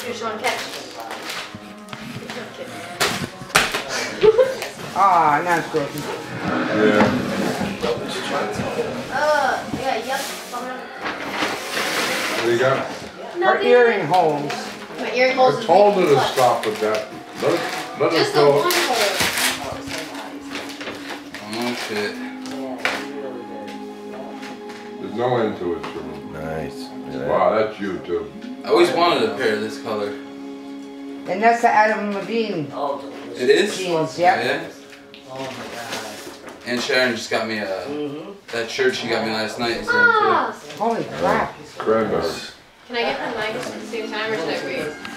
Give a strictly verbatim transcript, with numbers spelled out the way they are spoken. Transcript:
you, Sean. Catch. Ah, nice broken. Yeah. Uh, yeah, yep. What do you got? Her earring holes. My earring holes I is told her making to fun. stop with that. Let it, let Just it the go. one hole. Oh shit. There's no end to it, Sherman. Nice. Wow, that's you too. I always wanted a pair of this color. And that's the Adam Levine It is? jeans, yep. Yeah. Oh my god. And Sharon just got me a Mm-hmm. that shirt she got me last night. is in it, Ah! Holy crap. Cranberry. Can I get the mic at the same time or should I wait?